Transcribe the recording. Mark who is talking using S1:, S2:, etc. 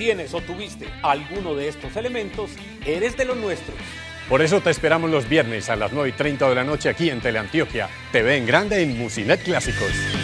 S1: tienes o tuviste alguno de estos elementos, eres de los nuestros.
S2: Por eso te esperamos los viernes a las 9:30 de la noche aquí en Teleantioquia, TV en grande en Musinet Clásicos.